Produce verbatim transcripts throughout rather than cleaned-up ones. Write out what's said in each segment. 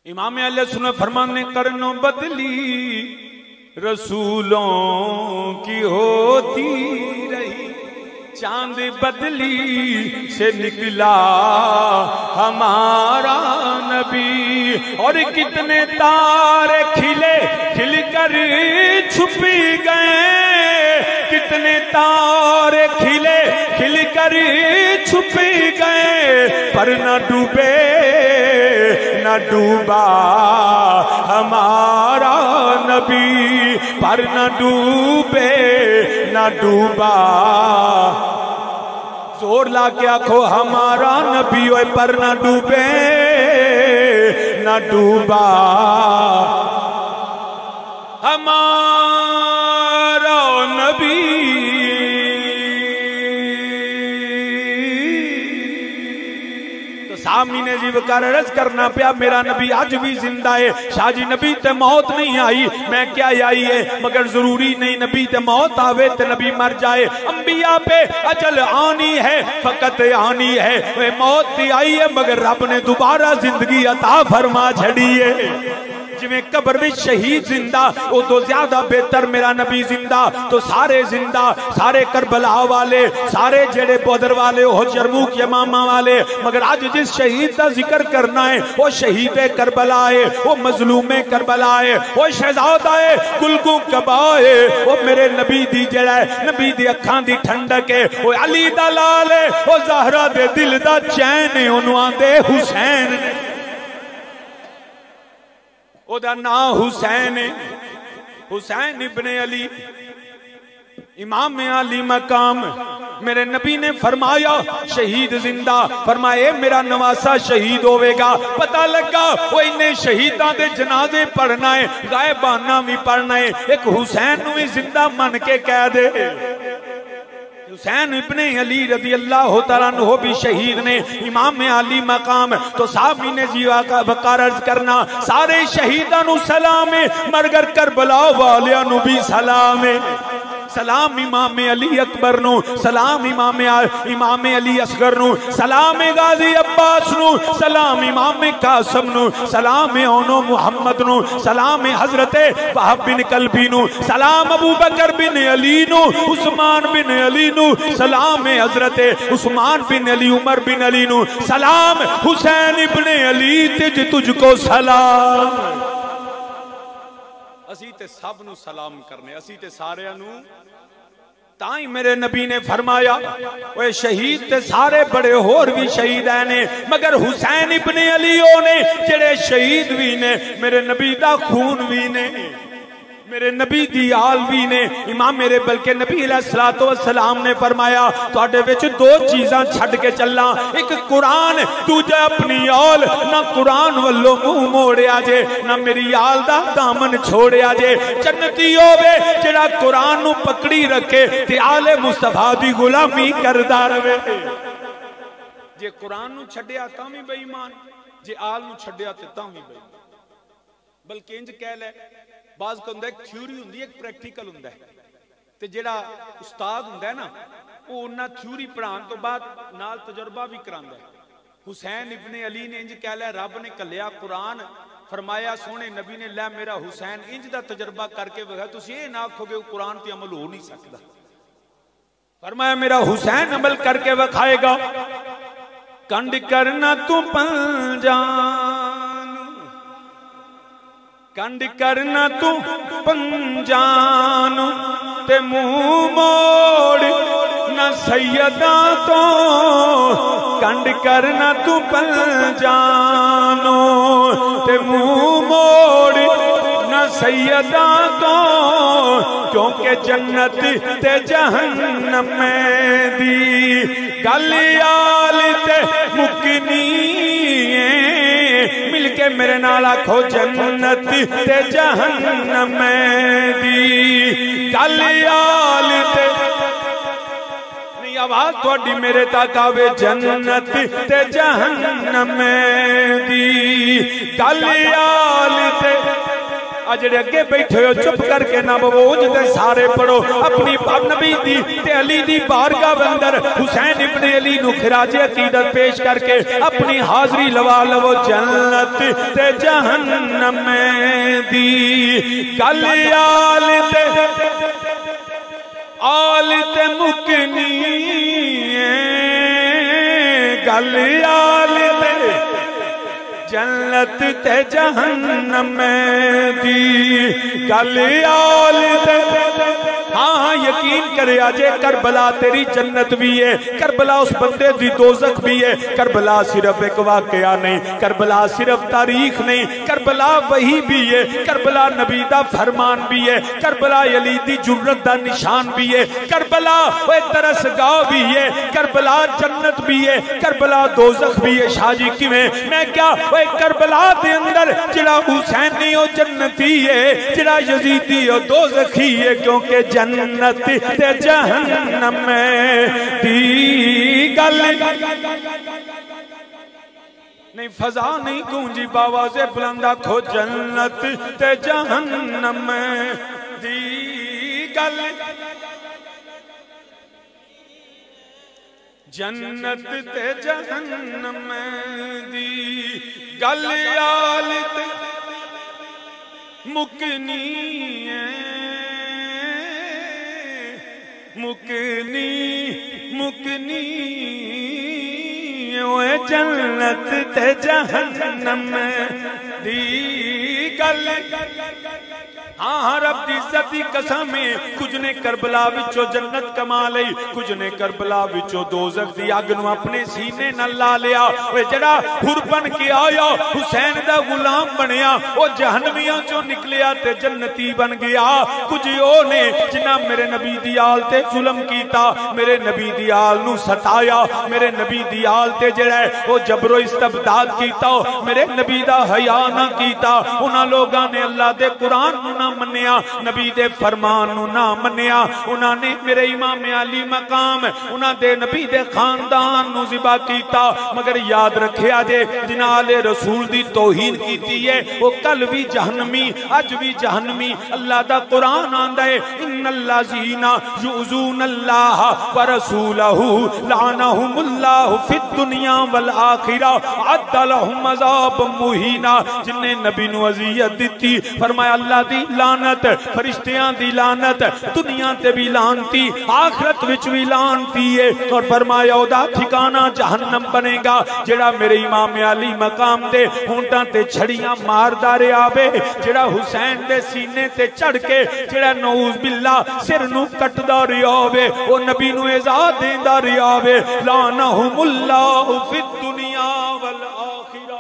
امام اہل سنت فرمانے کرنوں بدلی رسولوں کی ہوتی رہی، چاند بدلی سے نکلا ہمارا نبی، اور کتنے تارے کھلے کھل کر چھپی گئے، کتنے تارے کھلے کھل کر چھپی گئے، پر نہ ڈوبے نہ ڈوبا ہمارا نبی، پر نہ ڈوبے نہ ڈوبا، زور لا کے آکھو ہمارا نبی ہوئے پر نہ ڈوبے نہ ڈوبا ہمارا نبی۔ سامنے جی وقار عرض کرنا پیا میرا نبی آج بھی زندہ ہے، شاہ جی نبی تے موت نہیں آئی، میں کیا آئی ہے، مگر ضروری نہیں نبی تے موت آوے تے نبی مر جائے، انبیاء پہ اجل آنی ہے، فقط آنی ہے، وہ موت تی آئی ہے مگر رب نے دوبارہ زندگی عطا فرما چھڑی ہے، جویں قبر میں شہید زندہ وہ تو زیادہ بہتر میرا نبی زندہ، تو سارے زندہ، سارے کربلا والے، سارے جڑے بدر والے، وہ جرموک یمامہ والے، مگر آج جس شہید دا ذکر کرنا ہے وہ شہید کربلا ہے، وہ مظلوم کربلا ہے، وہ شہزادہ ہے گلگوں کبا ہے، وہ میرے نبی دی جڑا ہے، نبی دی اکھاں دی ٹھنڈک ہے، وہ علی دا لال ہے، وہ زہرہ دے دل دا چین ہے، انہاں دے حسین ہے، او دا نا حسین حسین ابن علی امام علی مقام، میرے نبی نے فرمایا شہید زندہ، فرمائے میرا نواسا شہید ہوئے گا، پتہ لگا وہ انہیں شہیداں دے جنازے پڑھنا ہے، غائبانہ بھی پڑھنا ہے، ایک حسین نوی زندہ من کے کہہ دے، حسین ابن علی رضی اللہ تعالیٰ عنہ بھی شہید نے، امام علی مقام، تو صحابی نے جیوا کا وقار عرض کرنا سارے شہیدانو سلام ہے، مرگر کربلا والیانو بھی سلام ہے، سلام امام علی اکبر نو، سلام امام امام علی اصغر نو، سلام غازی عباس نو، سلام امام قاسم نو، سلام اونو محمد نو، سلام حضرت وہب بن قلبی نو، سلام ابو بکر بن علی نو، عثمان بن علی نو، سلام حضرت عثمان بن علی عمر بن علی نو، سلام حسین ابن علی تجھ تجھ کو سلام، اسی تے سب نو سلام کرنے، اسی تے سارے نو، تائیں میرے نبی نے فرمایا وہ شہید تے سارے بڑے اور بھی شہید ہیں مگر حسین ابن علی نے جڑے شہید بھی نے، میرے نبی دا خون بھی نے، میرے نبی دی آل بھی نے، امام میرے بلکہ نبی علیہ السلام نے فرمایا تو آٹے ویچ دو چیزاں چھڑ کے چلنا، ایک قرآن تجھے اپنی آل، نہ قرآن واللو منہ موڑے آجے، نہ میری آل دا دامن چھوڑے آجے، جنتی ہوئے جڑا قرآن نو پکڑی رکھے تے آل مصطفیٰ دی غلامی کردہ روے، جے قرآن نو چھڑے آتا میں بے ایمان، جے آل نو چھڑے آتے تا میں بے ایمان، بلکہ انج کہہ لے بعض کو اندھا ایک تھیوری ہوندی ہے ایک پریکٹیکل ہوندہ ہے، تے جڑا استاد ہوندہ ہے نا وہ انہا تھیوری پڑھان تو بعد نال تجربہ بھی کراندہ ہے، حسین ابن علی نے انج کہہ لیا رب نے کلیا قرآن فرمایا سونے نبی نے لے میرا حسین انج دا تجربہ کر کے وغیر تو یہ نہ کھو گے قرآن تے عمل ہو نہیں سکتا، فرمایا میرا حسین عمل کر کے وکھائے گا، کنڈ کرنا تو پنجان کنڈ کرنا تو پنجان تے منہ موڑ نہ سیدہ تو، کنڈ کرنا تو پنجان تے منہ موڑ نہ سیدہ تو، کیونکہ جنت تے جہنم میں دی گلیال تے مکنی مل کے میرے نالا کھو جنت تے جہنم میں دی گلیال تے، نہیں آواز توڑی میرے تاک آوے، جنت تے جہنم میں دی گلیال تے، جڑے اگے بیٹھے ہو چپ کر کے نہ بوجھ دے سارے پڑھو اپنی نبی دی تے علی دی بارگاہ اندر حسین ابن علی نو خراج عقیدت پیش کر کے اپنی حاضری لوا لو جنت تے جہنم دی گل آل تے آل تے مکنی گل آل تے جنت تے جہنم دی گل آل تے ہاں یقین کرے آجے کربلا تیری جنت بھی ہے کربلا اس بندے دی دوزخ بھی ہے کربلا صرف ایک واقعہ نہیں کربلا صرف تاریخ نہیں کربلا وہی بھی ہے کربلا نبی دا فرمان بھی ہے کربلا علی دی جرت دا نشان بھی ہے کربلا وہ ترسگاہ بھی ہے کربلا جنت بھی ہے کربلا دوزخ بھی ہے شاہ جی کیویں میں کیا وہ کربلا دے اندر جڑا حسینی او جنتی ہے جڑا یزیدی او دوزخی ہے کیونکہ جنت تے جہنم دی گل نہیں فضا نہیں گونجی باواز بلندہ کھو جنت تے جہنم دی گل جنت تے جہنم دی گل آل تے مکنی مکنی مکنی اوے جنت تے جہنم دی گل ہاں رب دی عزت دی قسمیں کچھ نے کربلا وچوں جنت کما لئی کچھ نے کربلا وچوں دوزخ دی اگ نو اپنے سینے نال لا لیا اوے جڑا حر بن کے آیا حسین دا غلام بنیا او جہنمیاں چوں نکلیا تے جنتی بن گیا کچھ او نے جنہ میرے نبی دی آل تے ظلم کیتا میرے نبی دی آل نو ستایا میرے نبی دی آل تے جڑا ہے او جبر و استبداد کیتا میرے نبی دا حیا نہ کیتا انہاں لوگاں نے اللہ دے قرآن نو نہ منیا نبی دے فرمان نو نہ منیا انہاں نے میرے امام علی مقام انہاں دے نبی دے خاندان نو ذبح کیتا مگر یاد رکھیا جے جنہاں آلِ رسول دی توہین کیتی ہے وہ کل بھی جہنمی اج بھی جہنمی اللہ دا قرآن آندا ہے ان الذین یؤذون اللہ ورسولہ لعنہم اللہ فی الدنیا والآخرہ عد لہم عذاب مہینہ جن نے نبی نو اذیت دیتی فرمایا اللہ دی لعنت فرشتیاں دی لعنت دنیا تے بھی لعنتی آخرت وچ بھی لعنتی ہے اور فرمایا او دا ٹھکانہ جہنم بنے گا جڑا میرے امام علی مقام دے ہونٹاں تے چھڑیاں ماردا رہیا وے جڑا حسین دے سینے تے چڑھ کے جڑا نعوذ باللہ سر نو کٹدا رہیا وے او نبی نو ایذا دیندا رہیا وے لعنہم اللہ فی الدنیا والآخرہ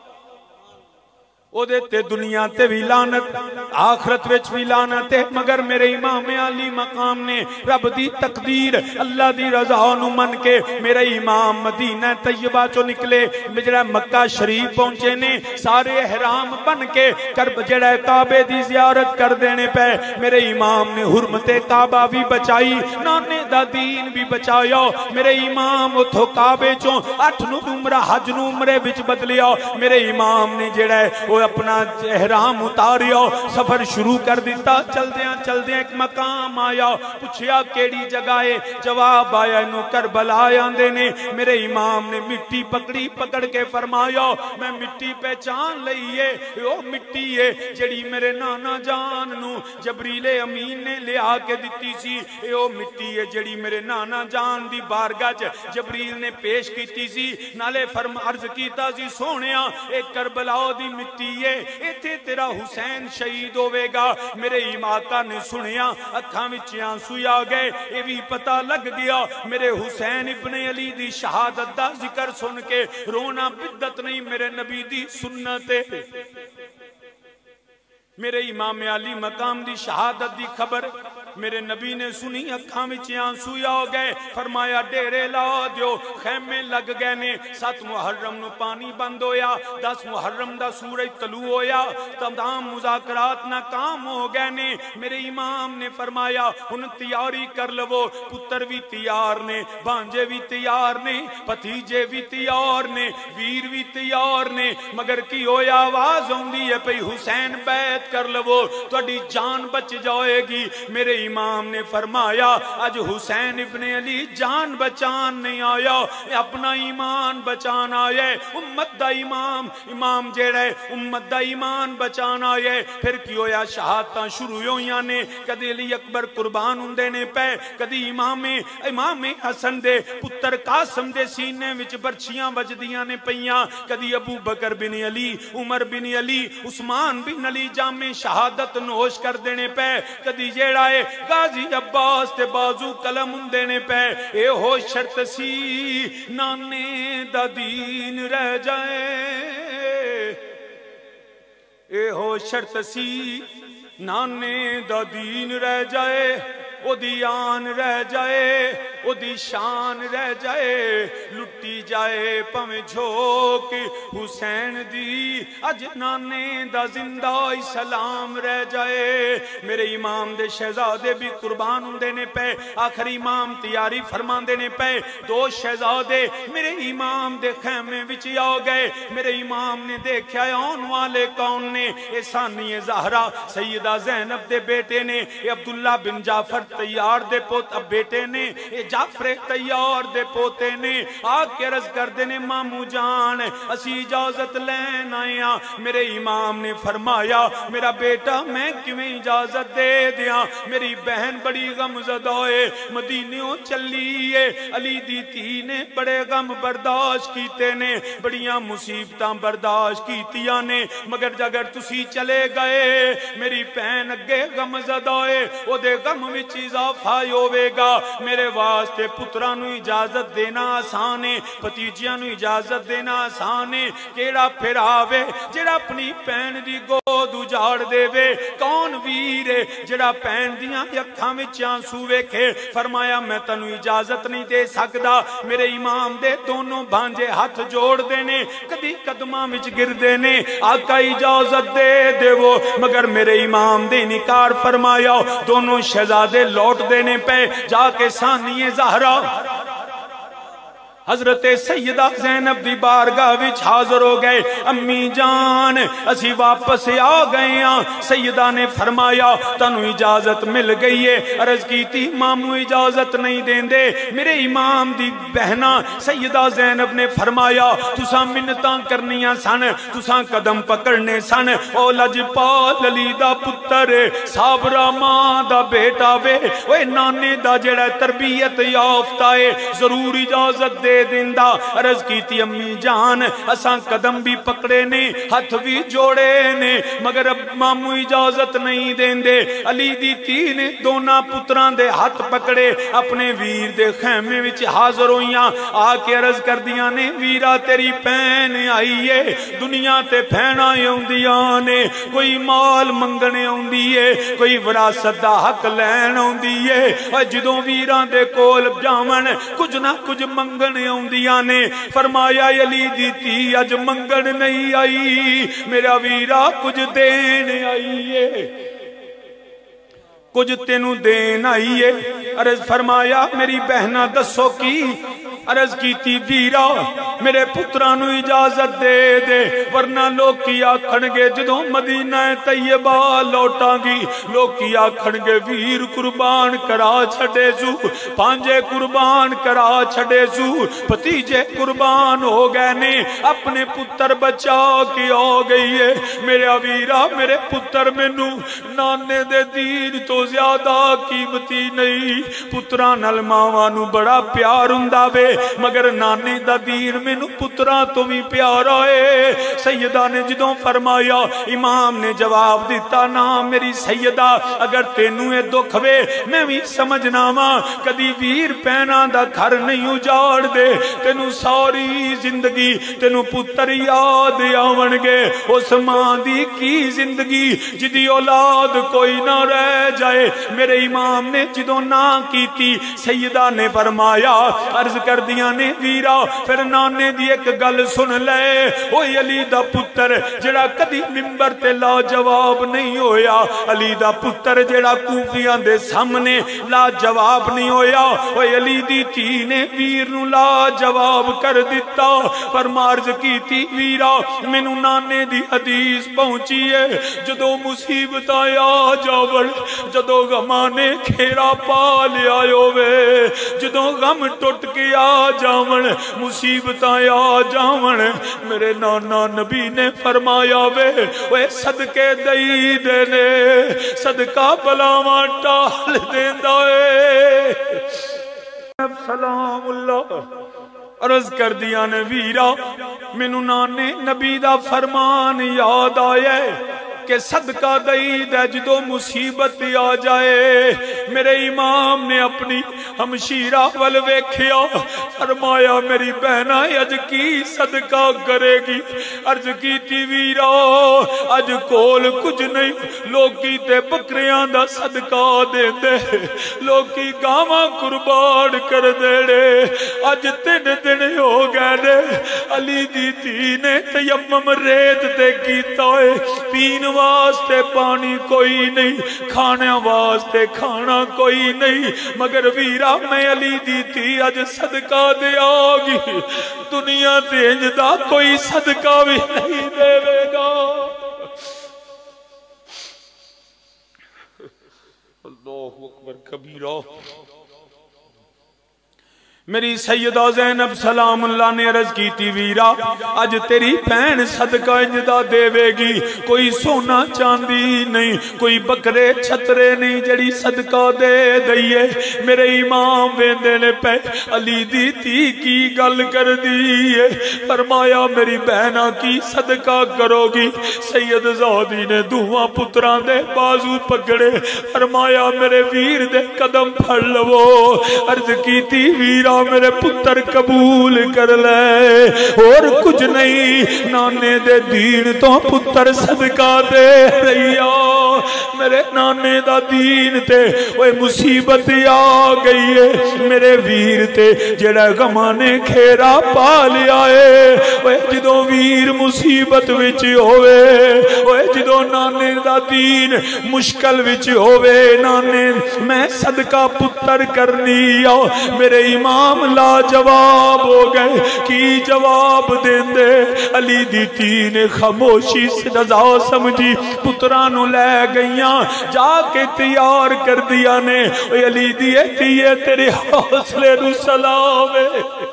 او دیتے دنیا تے بھی لعنت آخرت وچ بھی لعنت ہے مگر میرے امام علی مقام نے رب دی تقدیر اللہ دی رضا نو من کے میرے امام مدینہ طیبہ چو نکلے جڑا مکہ شریف پہنچے نے سارے احرام بن کے کرب جڑا کعبے دی زیارت کر دینے پہ میرے امام نے حرمت کعبہ بھی بچائی نانے دا دین بھی بچایا میرے امام اتھو کعبے چوں اٹھ نو عمرہ حج نو عمرے بچ بدلیا میرے امام نے جڑا ہے وہ اپنا احرام اتاریا سفر شروع کر دیتا چل دیاں چل دیاں ایک مقام آیا پوچھیا کیڑی جگہ ہے جواب آیا انہوں کربلا آندے نے میرے امام نے مٹی پکڑی پکڑ کے فرمایا میں مٹی پہچان لئیے او مٹی ہے جڑی میرے نانا جان نو جبریل امین نے لے آکے دیتی سی او مٹی ہے جڑی میرے نانا جان دی بارگاہ جبریل نے پیش کیتی سی نالے فرم عرض کیتا سی سونیا ایک کربلا دی مٹی ایتھے تیرا حسین شہید ہوئے گا میرے آقا نے سنیا اکھاں وچ آنسو آ گئے یہ بھی پتہ لگ گیا میرے حسین ابن علی دی شہادت دا ذکر سن کے رونا بدت نہیں میرے نبی دی سنت میرے امام علی مقام دی شہادت دی خبر میرے نبی نے سنی اکھاں وچ آنسو آ گئے فرمایا ڈیرے لا دیو خیمے لگ گئے نے سات محرم نو پانی بند ہویا دس محرم دا سورج طلوع ہویا تمام مذاکرات ناکام ہو گئے نے میرے امام نے فرمایا ہن تیاری کر لو پتر بھی تیار نے بانجے بھی تیار نے بھتیجے بھی تیار نے ویر بھی تیار نے مگر کی ہویا آواز ہوندی ہے پئی حسین بیعت کر لو تہاڈی جان بچ جائے گی میرے امام نے فرمایا اج حسین ابن علی جان بچان نہیں آیا اپنا ایمان بچان آیا ہے امت دا امام امام جیڑا ہے امت دا ایمان بچان آیا ہے پھر کی ہویا شہادتاں شروع ہویاں نے کدی علی اکبر قربان ہوندے نے پے کدی امام امام حسن دے پتر قاسم دے سینے وچ برچھیاں وجدیاں نے پیاں کدی ابو بکر بن علی عمر بن علی عثمان بن علی جامع شہادت نوش کر دینے پے کدی جیڑا ہے غازی عباس تے بازو قلم ہوندے نے پے اے ہو شرط سی نانے دا دین رہ جائے اے ہو شرط سی نانے دا دین رہ جائے او دی آن رہ جائے او دی شان رہ جائے لٹی جائے پمیں جھوک حسین دی اج نانے دا زندہ سلام رہ جائے میرے امام دے شہزادے بھی قربان ہوندے نے پے آخر امام تیاری فرمان دے نے پے دو شہزادے میرے امام دے خیمے وچ آ گئے میرے امام نے دیکھا آن والے کون نے اے ثانی زہرا سیدہ زینب دے بیٹے نے اے عبداللہ بن جعفر تیار دے پوت اب بیٹے نے اے جعفر تیار دے پوتے نے آگ کے رض کر دینے مامو جان اسی اجازت لین آیا میرے امام نے فرمایا میرا بیٹا میں کیویں اجازت دے دیا میری بہن بڑی غم زدائے مدینیوں چلیے علی دی تھی نے بڑے غم برداشت کیتے نے بڑیاں مصیبتاں برداشت کیتیاں نے مگر اگر تسی چلے گئے میری بہن اگے غم زدائے او دے غم وچ اضافہ ہوے گا میرے واسطے پترانو اجازت دینا آسان ہے بھتیجیاں نو اجازت دینا آسان ہے کیڑا پھر آوے جڑا اپنی بہن دی گود اجاڑ دے وے کون ویر ہے جڑا بہن دیاں اکھاں وچ آنسو ویکھے فرمایا میں تینوں اجازت نہیں دے سکدا میرے امام دے دونوں بھانجے ہاتھ جوڑ دینے کدی قدماں وچ گر دینے آقا اجازت دے دے وہ مگر میرے امام دے انکار فرمایا دونوں شہزادے لوٹ دینے پہ جا کے ثانی زہرا حضرت سیدہ زینب دی بارگاہ وچ حاضر ہو گئے امی جان اسی واپس آ گئے ہیں سیدہ نے فرمایا تنو اجازت مل گئی ہے عرض کی تھی مامو اجازت نہیں دین دے میرے امام دی بہنا سیدہ زینب نے فرمایا تساں منتاں کرنیاں سن تساں قدم پکڑنے سن او لجپال علی دا پتر صابرہ ماں دا بیٹا وے اوے نانے دا جڑا تربیت یافتہ ہے ضرور اجازت دے دیندہ عرض کی تھی امی جان اساں قدم بھی پکڑے نے ہاتھ بھی جوڑے نے مگر اب مامو اجازت نہیں دیندے علی دی تھی نے دونا پتران دے ہاتھ پکڑے اپنے ویر دے خیمے وچ حاضر ہویاں آ کے عرض کر دیاں نے ویرا تیری پین آئیے دنیا تے پھینا ہوندیاں نے کوئی مال منگنے ہوندیے کوئی وراثت دا حق لین ہوندیے اور جدوں ویران دے کول جاون کچھ نہ کچھ منگنے ہوندیاں نے فرمایا علی دی تھی اج منگن نہیں آئی میرا ویرا کچھ دین آئیے کچھ تینوں دین آئیے عرض فرمایا میری بہنہ دسو کی عرض کی تھی ویرا میرے پترانو اجازت دے دے ورنہ لوگ کی آکھنگے جدوں مدینہ طیبہ لوٹاں گی لوگ کی آکھنگے ویر قربان کرا چھڑے زو پانجے قربان کرا چھڑے زو پتیجے قربان ہو گئے نے اپنے پتر بچا کی ہو گئی ہے میرا ویرا میرے پتر منو نانے دے دین تو زیادہ قیمتی نہیں پتران الماوانو بڑا پیار ہوندا وے مگر نانے دا دین مینوں پتراں تو بھی پیارا ہے۔ سیدہ نے جدوں فرمایا، امام نے جواب دیتا، نا میری سیدہ اگر تینوں اے دکھ وے میں بھی سمجھنا وا، کدی ویر پینا دا گھر نہیں اجاڑ دے، تینوں ساری زندگی تینوں پتر یاد آون گے۔ اس ماں دی کی زندگی جدی اولاد کوئی نہ رہ جائے۔ میرے امام نے جدوں نہ کیتی، سیدہ نے فرمایا، عرض کر دیا نے ویرا پھر نانے دی ایک گل سن لے، اوہ علی دا پتر جڑا کدی ممبر تے لا جواب نہیں ہویا، علی دا پتر جڑا کوفیاں دے سامنے لا جواب نہیں ہویا، اوہ علی دی تھی نے ویر نو لا جواب کر دیتا۔ پر مارز کیتی ویرا مینوں نانے دی حدیث پہنچی ہے، جدو مصیبت آیا جاون، جدو غمانے کھیرا پا لیا ہوئے، جدو غم ٹوٹ کے آ جاون، مصیبت آیا جاون، میرے نانا نبی نے فرمایا وے وہ صدقے دئی دینے، صدقہ بلاواں ٹال دیندا اے۔ سلام اللہ عرض کر دیا نے ویرا مینوں نانے نبی دا فرمان یاد آیا کہ صدقہ دئی دے جدو مصیبت آ جائے۔ میرے امام نے اپنی ہمشیرہ ول ویکھیا، فرمایا میری بہنا اج کی صدقہ کرے گی؟ عرض کی تی ویرا اج کول کچھ نہیں، لوکی تے بکریاں دا صدقہ دے دے، لوکی گاواں قربان کر دے دے، اج تین دن ہو گئے دے۔ علی دی تھی نے تیمم ریت تے کیتا ہے، پین واسطے پانی کوئی نہیں، کھانے واسطے کھانا کوئی نہیں، مگر ویرا میں علی دی تھی اج صدقہ دیا گی، دنیا تے انج دا کوئی صدقہ بھی نہیں دے گا۔ اللہ اکبر کبیرہ۔ میری سیدہ زینب سلام اللہ نے عرض کی تھی ویرا اج تیری بہن صدقہ انجدہ دے وے گی، کوئی سونا چاندی نہیں، کوئی بکرے چھترے نہیں جڑی صدقہ دے دئیے۔ میرے امام ویندے نے پہ علی دی تھی کی گل کر دیئے، فرمایا میری بہنہ کی صدقہ کرو گی؟ سید زادی نے دھواں پتران دے بازو پکڑے، فرمایا میرے ویر دے قدم پھڑ لو، عرض کی تھی ویرا میرے پتر قبول کر لے، اور کچھ نہیں، نانے دے دین تو پتر صدقہ دے رہیا۔ میرے نانے دا دین تے وہ مصیبت آ گئی ہے، میرے ویر تے جڑا غمانے کھیرا پا لیا ہے، وہ جدو ویر مصیبت وچ ہوئے، وہ جدو نانے دا دین مشکل وچ ہوئے، نانے میں صدقہ پتر کرنی آ، میرے امام لا جواب ہو گئے، کی جواب دین دے؟ علی دی تھی نے خاموشی سے رضا سمجھی، پترانو لے گئیاں، جا کے تیار کر دیا نے، علی دی تیے تیرے حوصلے نو سلام ہے۔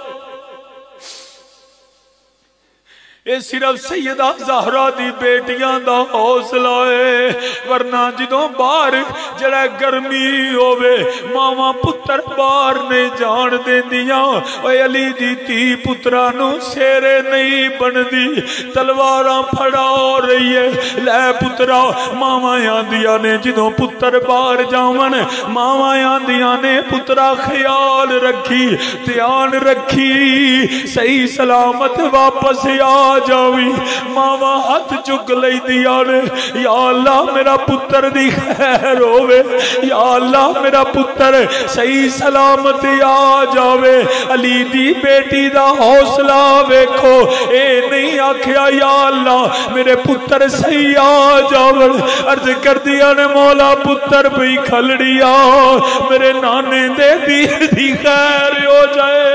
اے صرف سیدہ زہرا دی بیٹیاں دا حوصلہ ہے، ورنہ جدوں باہر جڑا گرمی ہووے ماواں پتر باہر نہیں جان دیندیاں، اے علی دی تھی پترانو سیرے نہیں بندی، تلواراں پھڑا رہی ہے، لے پترا ماواں آندیاں نے جدوں پتر باہر جاون، ماواں آندیاں نے پترا خیال رکھی، دھیان رکھی، صحیح سلامت واپس آ جاوی۔ ماما ہاتھ چک لئی دیا نے، یا اللہ میرا پتر دی خیر ہوئے، یا اللہ میرا پتر صحیح سلامت آ جاوے۔ علی دی بیٹی دا حوصلہ ویکھو، اے نہیں آکھیا یا اللہ میرے پتر صحیح آ جاوے، عرض کر دیا نے مولا پتر بھی کھلڑیا، میرے نانے دے دی دی خیر ہو جائے۔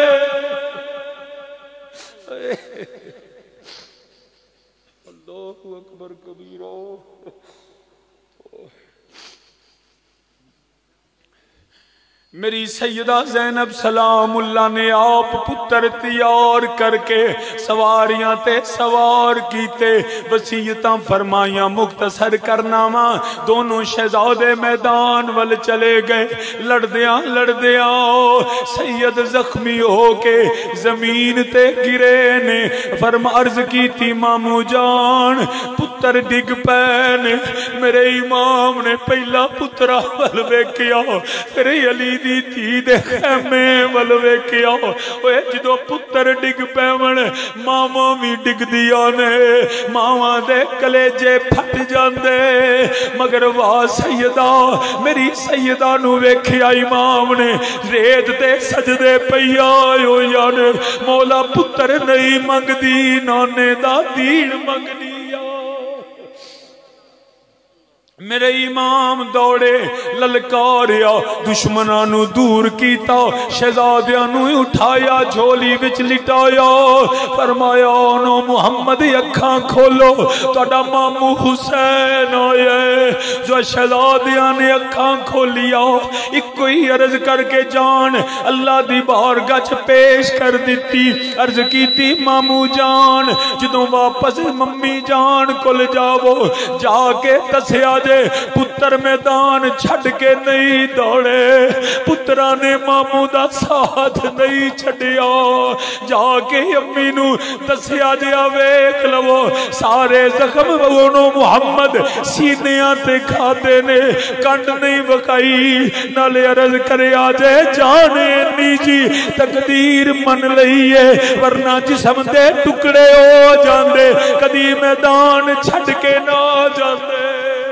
اللہ اکبر کبیرہ۔ میری سیدہ زینب سلام اللہ نے آپ پتر تیار کر کے سواریاں تے سوار کیتے وصیتاں فرمائیاں مختصر کرنا ماں دونوں شہزادے میدان ول چلے گئے لڑدیاں لڑدیاں سید زخمی ہو کے زمین تے گرے نے فرما عرض کی تھی مامو جان پتر ڈگ پین میرے امام نے پہلا پترا ول ویکھیا پھر علی دی تھی دے خیمے ول ویکھیا اوے جدو پتر ڈگ پیون ماما بھی ڈگ دیا نے ماما دے کلیجے پھٹ جاندے مگر واہ سیدہ میری سیدہ نو ویکھیا امام نے ریت تے سجدے پیا ہو یار مولا پتر نہیں منگ دی نانے دا دین منگ دیا میرے امام دوڑے للکاریا دشمنانو دور کیتا شہزادیانو اٹھایا جھولی وچ لٹایا فرمایا نو محمد اکھاں کھولو تہاڈا مامو حسین آئے جو شہزادیاں نے اکھاں کھولیا ایک کوئی عرض کر کے جان اللہ دی بارگاہ چ پیش کر دیتی عرض کیتی مامو جان جدوں واپس ممی جان کول جاؤ جا کے دسیا پتر میدان چھڑ کے نہیں دوڑے پترہ نے مامو دا ساتھ نہیں چھڑیا جا کے امی نو دسیا جیا ویکھ لو سارے زخم بونو محمد سینیاں تے کھاتے نے کنڈ نہیں بکائی نالے عرض کرے آجے جانے نیجی تقدیر من لئیے ورنہ جسم دے ٹکڑے ہو جاندے کدی میدان چھڑ کے نہ جاندے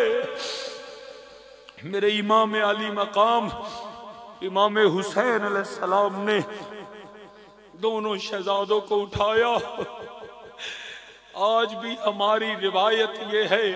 میرے امام علی مقام امام حسین علیہ السلام نے دونوں شہزادوں کو اٹھایا آج بھی ہماری روایت یہ ہے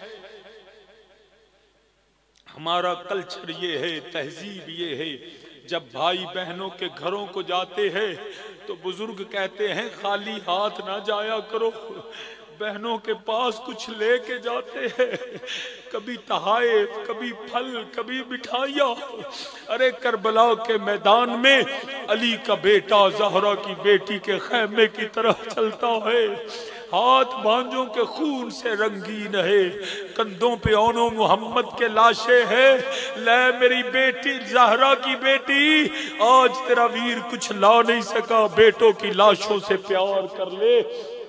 ہمارا کلچر یہ ہے تہذیب یہ ہے جب بھائی بہنوں کے گھروں کو جاتے ہیں تو بزرگ کہتے ہیں خالی ہاتھ نہ جایا کرو بہنوں کے پاس کچھ لے کے جاتے ہیں کبھی تحائف کبھی پھل کبھی مٹھائیاں ارے کربلا کے میدان میں علی کا بیٹا زہرا کی بیٹی کے خیمے کی طرف چلتا ہے ہاتھ بانجوں کے خون سے رنگین ہے کندھوں پہ اونو محمد کے لاشیں ہیں لے میری بیٹی زہرا کی بیٹی آج تیرا ویر کچھ لا نہیں سکا بیٹوں کی لاشوں سے پیار کر لے